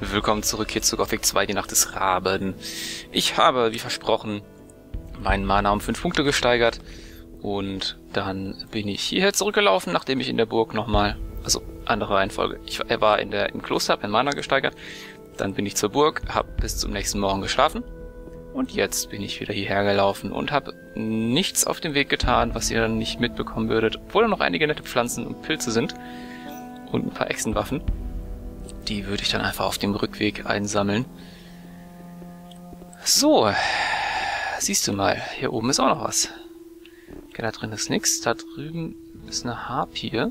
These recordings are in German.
Willkommen zurück hier zu Gothic 2, die Nacht des Raben. Ich habe, wie versprochen, meinen Mana um 5 Punkte gesteigert. Und dann bin ich hierher zurückgelaufen, nachdem ich in der Burg nochmal, also andere Reihenfolge. Er war im Kloster, habe mein Mana gesteigert. Dann bin ich zur Burg, habe bis zum nächsten Morgen geschlafen. Und jetzt bin ich wieder hierher gelaufen und habe nichts auf dem Weg getan, was ihr dann nicht mitbekommen würdet. Obwohl da noch einige nette Pflanzen und Pilze sind. Und ein paar Echsenwaffen. Die würde ich dann einfach auf dem Rückweg einsammeln. So. Siehst du mal, hier oben ist auch noch was. Okay, da drin ist nichts. Da drüben ist eine Harpie.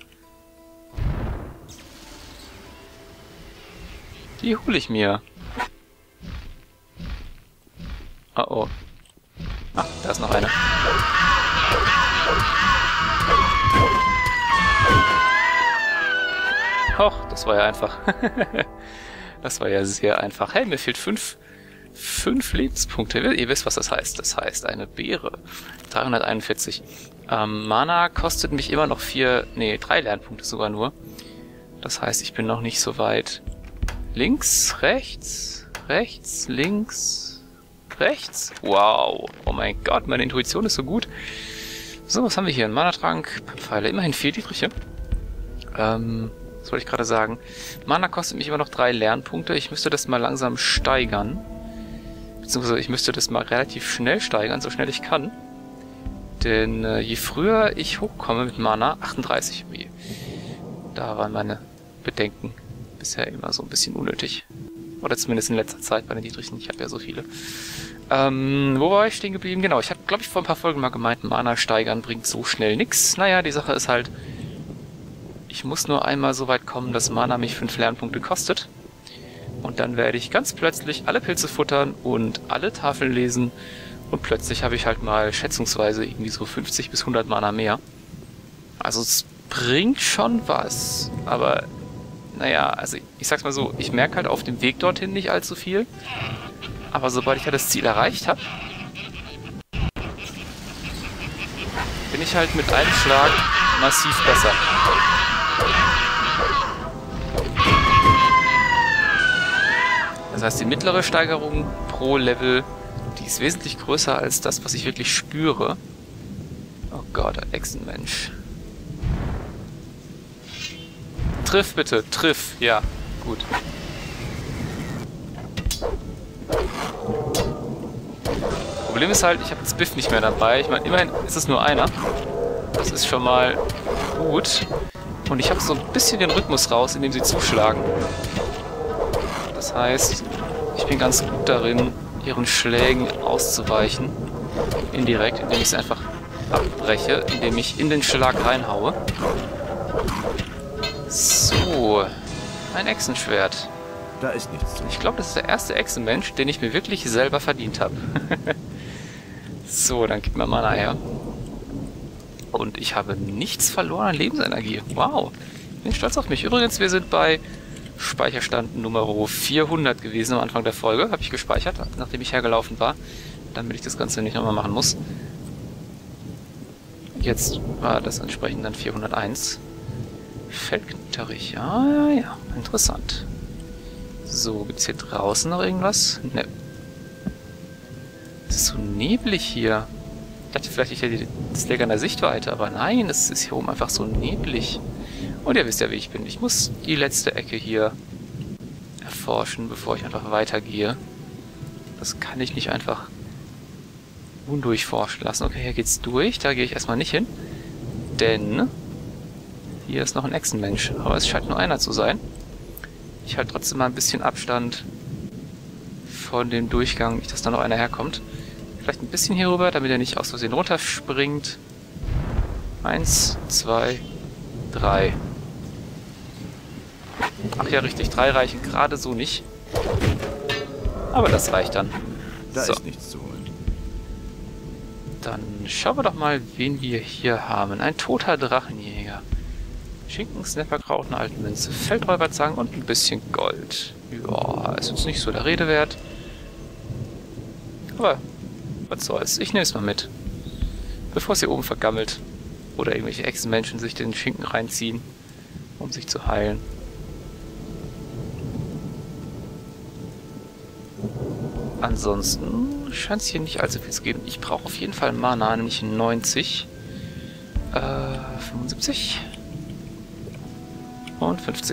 Die hole ich mir. Oh oh. Ach, da ist noch eine. Och, das war ja einfach. Das war ja sehr einfach. Hey, mir fehlt 5 Lebenspunkte. Ihr wisst, was das heißt. Das heißt, eine Beere. 341. Mana kostet mich immer noch 3 Lernpunkte sogar nur. Das heißt, ich bin noch nicht so weit. Links, rechts, rechts, links, rechts. Wow. Oh mein Gott, meine Intuition ist so gut. So, was haben wir hier? Ein Mana-Trank, Pfeile. Immerhin 4 Dietriche. Was wollte ich gerade sagen? Mana kostet mich immer noch 3 Lernpunkte. Ich müsste das mal langsam steigern. Beziehungsweise ich müsste das mal relativ schnell steigern, so schnell ich kann. Denn je früher ich hochkomme mit Mana, 38. Da waren meine Bedenken bisher immer so ein bisschen unnötig. Oder zumindest in letzter Zeit bei den Dietrichen. Ich habe ja so viele. Wo war ich stehen geblieben? Genau, ich habe, glaube ich, vor ein paar Folgen mal gemeint, Mana steigern bringt so schnell nix. Naja, die Sache ist halt, ich muss nur einmal so weit kommen, dass Mana mich 5 Lernpunkte kostet. Und dann werde ich ganz plötzlich alle Pilze futtern und alle Tafeln lesen. Und plötzlich habe ich halt mal schätzungsweise irgendwie so 50 bis 100 Mana mehr. Also es bringt schon was. Aber naja, also ich sag's mal so, ich merke halt auf dem Weg dorthin nicht allzu viel. Aber sobald ich ja das Ziel erreicht habe, bin ich halt mit einem Schlag massiv besser. Das heißt, die mittlere Steigerung pro Level, die ist wesentlich größer als das, was ich wirklich spüre. Oh Gott, ein Echsenmensch. Triff bitte, triff. Ja, gut. Problem ist halt, ich habe das Biff nicht mehr dabei. Ich meine, immerhin ist es nur einer. Das ist schon mal gut. Und ich habe so ein bisschen den Rhythmus raus, indem sie zuschlagen. Das heißt, ich bin ganz gut darin, ihren Schlägen auszuweichen. Indirekt, indem ich es einfach abbreche, indem ich in den Schlag reinhaue. So, ein Echsenschwert. Da ist nichts. Ich glaube, das ist der erste Echsenmensch, den ich mir wirklich selber verdient habe. So, dann gib mir Mana her. Und ich habe nichts verloren an Lebensenergie. Wow. Ich bin stolz auf mich. Übrigens, wir sind bei Speicherstand Nummer 400 gewesen am Anfang der Folge. Habe ich gespeichert, nachdem ich hergelaufen war. Damit ich das Ganze nicht nochmal machen muss. Jetzt war das entsprechend dann 401. Feldknitterich. Ja. Interessant. So, gibt's hier draußen noch irgendwas? Ne. Es ist so neblig hier. Ich dachte vielleicht, ich hätte das Leck an der Sichtweite, aber nein, es ist hier oben einfach so neblig. Und ihr wisst ja, wie ich bin. Ich muss die letzte Ecke hier erforschen, bevor ich einfach weitergehe. Das kann ich nicht einfach undurchforschen lassen. Okay, hier geht's durch. Da gehe ich erstmal nicht hin. Denn hier ist noch ein Echsenmensch. Aber es scheint nur einer zu sein. Ich halte trotzdem mal ein bisschen Abstand von dem Durchgang, nicht, dass da noch einer herkommt. Vielleicht ein bisschen hier rüber, damit er nicht aus Versehen runterspringt. 1, 2, 3. Ach ja, richtig, 3 reichen gerade so nicht. Aber das reicht dann. Da so. ist nichts zu holen. Dann schauen wir doch mal, wen wir hier haben. Ein toter Drachenjäger. Schinken, Snapperkraut, eine alte Münze, Feldräuberzangen und ein bisschen Gold. Ja, ist jetzt nicht so der Rede wert. Aber was soll's, ich nehme es mal mit. Bevor es hier oben vergammelt. Oder irgendwelche Echsenmenschen sich den Schinken reinziehen, um sich zu heilen. ansonsten scheint es hier nicht allzu viel zu geben. Ich brauche auf jeden Fall Mana, nämlich 90. 75. Und 15.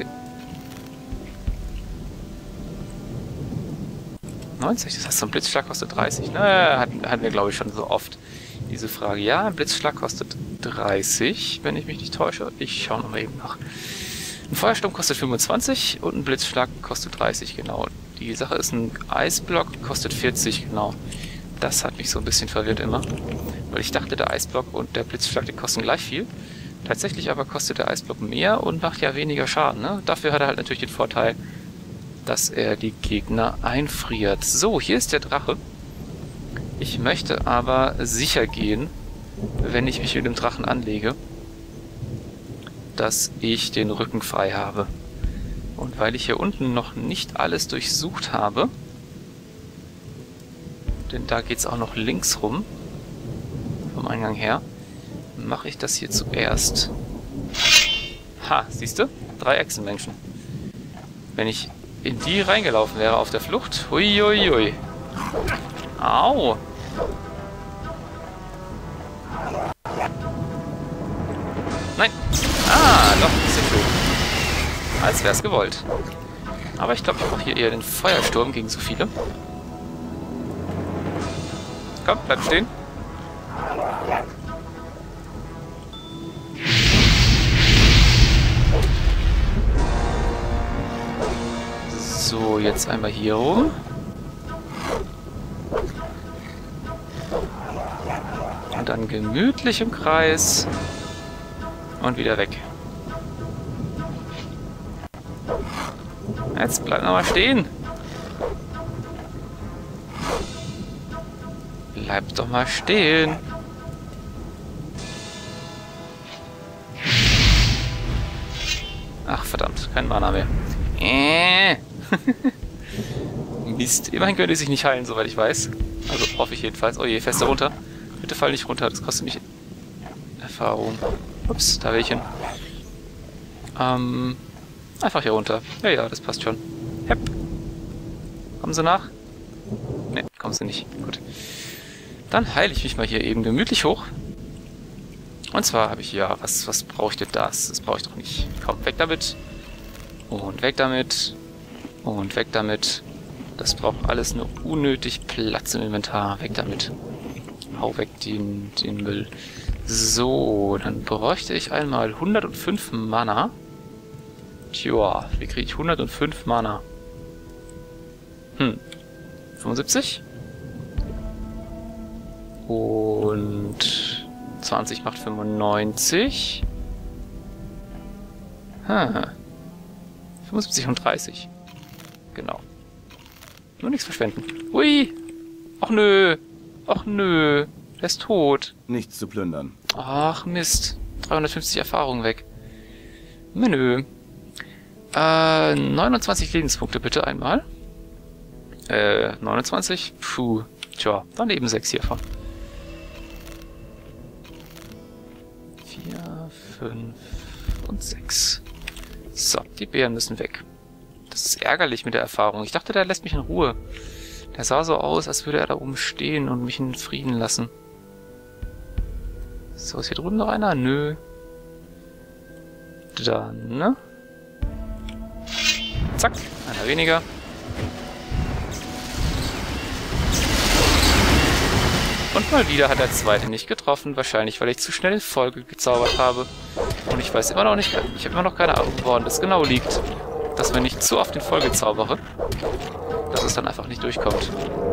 90, das heißt, so ein Blitzschlag kostet 30. Na, hatten wir, glaube ich, schon so oft diese Frage. Ja, ein Blitzschlag kostet 30, wenn ich mich nicht täusche. Ich schaue nochmal eben nach. Ein Feuersturm kostet 25 und ein Blitzschlag kostet 30, genau. Die Sache ist, ein Eisblock kostet 40, genau. Das hat mich so ein bisschen verwirrt immer. Weil ich dachte, der Eisblock und der Blitzschlag, die kosten gleich viel. Tatsächlich aber kostet der Eisblock mehr und macht ja weniger Schaden, ne? Dafür hat er halt natürlich den Vorteil, dass er die Gegner einfriert. So, hier ist der Drache. Ich möchte aber sicher gehen, wenn ich mich mit dem Drachen anlege, dass ich den Rücken frei habe. Und weil ich hier unten noch nicht alles durchsucht habe, denn da geht es auch noch links rum, vom Eingang her, mache ich das hier zuerst. Ha, siehst du? 3 Echsenmenschen. Wenn ich in die reingelaufen wäre auf der Flucht. Huiuiui. Au. Nein. Ah, doch, ein bisschen schön. Als wäre es gewollt. Aber ich glaube, ich brauche hier eher den Feuersturm gegen so viele. Komm, bleib stehen. So, jetzt einmal hier rum. Und dann gemütlich im Kreis. Und wieder weg. Jetzt bleib noch mal stehen. Bleib doch mal stehen. Ach, verdammt, kein Mana mehr. Mist. Immerhin können die sich nicht heilen, soweit ich weiß. Also hoffe ich jedenfalls. Oh je, fester runter. Bitte fall nicht runter, das kostet mich Erfahrung. Ups, da will ich hin. Einfach hier runter. Ja, ja, das passt schon. Hepp. Kommen sie nach? Ne, kommen sie nicht. Gut. Dann heile ich mich mal hier eben gemütlich hoch. Und zwar habe ich ja, was brauche ich denn das? Das brauche ich doch nicht. Komm, weg damit. Und weg damit. Und weg damit. Das braucht alles nur unnötig Platz im Inventar. Weg damit. Hau weg den Müll. So, dann bräuchte ich einmal 105 Mana. Tja, wie kriege ich 105 Mana? 75? Und 20 macht 95. 75 und 30. Genau. Nur nichts verschwenden. Ui! Ach nö! Ach nö! Der ist tot. Nichts zu plündern. Ach Mist. 350 Erfahrungen weg. Menü. 29 Lebenspunkte bitte einmal. 29? Puh. Tja, dann eben 6 hiervon. 4, 5 und 6. So, die Beeren müssen weg. Das ist ärgerlich mit der Erfahrung. Ich dachte, der lässt mich in Ruhe. Der sah so aus, als würde er da oben stehen und mich in Frieden lassen. So, ist hier drüben noch einer? Nö. Dann, ne? Zack, einer weniger. Und mal wieder hat der zweite nicht getroffen. Wahrscheinlich, weil ich zu schnell in Folge gezaubert habe. Und ich weiß immer noch nicht, ich habe immer noch keine Ahnung, woran das genau liegt. Dass wenn ich zu oft in Folge zaubere, dass es dann einfach nicht durchkommt.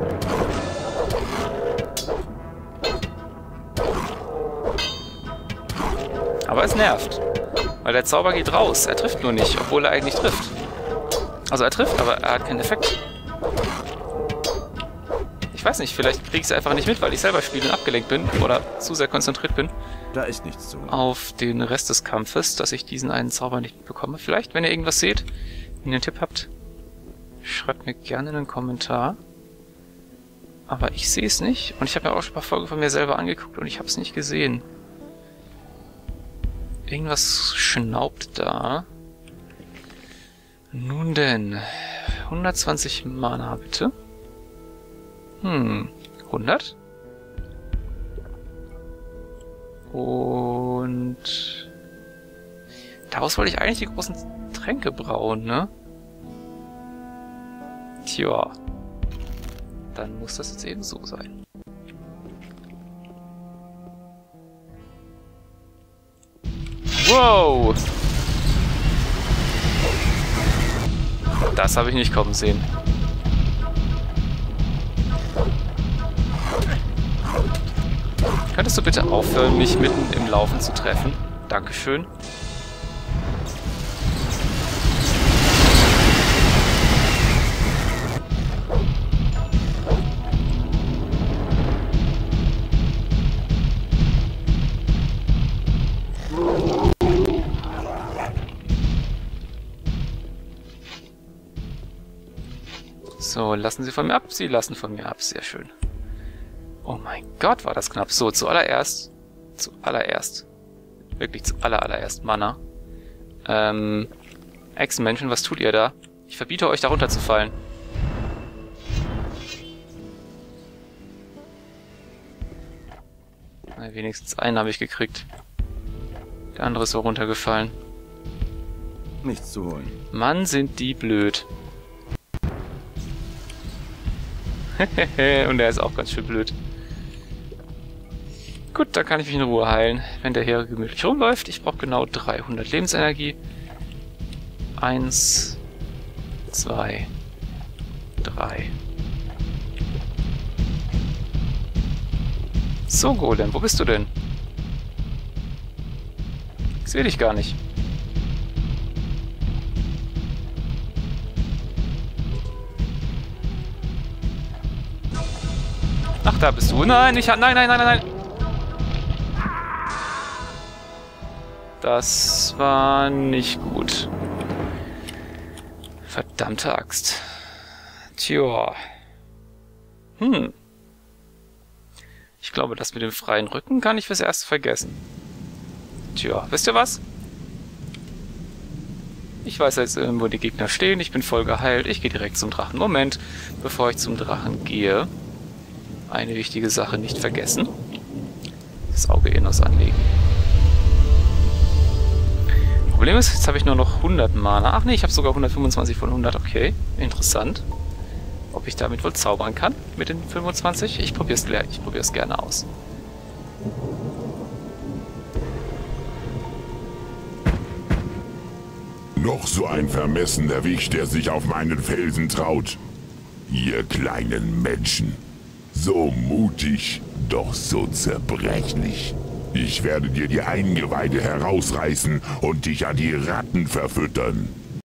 Aber es nervt. Weil der Zauber geht raus. Er trifft nur nicht, obwohl er eigentlich trifft. Also er trifft, aber er hat keinen Effekt. Ich weiß nicht, vielleicht kriege ich es einfach nicht mit, weil ich selber spiele und abgelenkt bin oder zu sehr konzentriert bin. Da ist nichts zu. Auf den Rest des Kampfes, dass ich diesen einen Zauber nicht bekomme. Vielleicht, wenn ihr irgendwas seht, wenn ihr einen Tipp habt, schreibt mir gerne in einen Kommentar. Aber ich sehe es nicht. Und ich habe mir auch schon ein paar Folgen von mir selber angeguckt und ich habe es nicht gesehen. Irgendwas schnaubt da. Nun denn. 120 Mana bitte. 100. Und daraus wollte ich eigentlich die großen Tränke brauen, ne? Tja. Dann muss das jetzt eben so sein. Wow! Das habe ich nicht kommen sehen. Könntest du bitte aufhören, mich mitten im Laufen zu treffen? Dankeschön. So, lassen Sie von mir ab. Sie lassen von mir ab. Sehr schön. Oh mein Gott, war das knapp. So, zuallererst, wirklich zuallererst Mana. Echsenmenschen, was tut ihr da? Ich verbiete euch, da runterzufallen. Na, wenigstens einen habe ich gekriegt. Der andere ist so runtergefallen. Nichts zu holen. Mann, sind die blöd. Und der ist auch ganz schön blöd. Gut, dann kann ich mich in Ruhe heilen, wenn der hier gemütlich rumläuft. Ich brauche genau 300 Lebensenergie. 1, 2, 3. So, Golem, wo bist du denn? Ich sehe dich gar nicht. Ach, da bist du. Nein, nein. Das war nicht gut. Verdammte Axt. Tja. Ich glaube, das mit dem freien Rücken kann ich fürs Erste vergessen. Tja, wisst ihr was? Ich weiß jetzt, wo die Gegner stehen. Ich bin voll geheilt. Ich gehe direkt zum Drachen. Moment, bevor ich zum Drachen gehe. Eine wichtige Sache nicht vergessen. Das Auge Innos anlegen. Problem ist, jetzt habe ich nur noch 100 Mana. Ach nee, ich habe sogar 125 von 100. Okay, interessant. Ob ich damit wohl zaubern kann mit den 25? Ich probiere es gleich. Ich probiere es gerne aus. Noch so ein vermessener Wicht, der sich auf meinen Felsen traut. Ihr kleinen Menschen. So mutig, doch so zerbrechlich. Ich werde dir die Eingeweide herausreißen und dich an die Ratten verfüttern.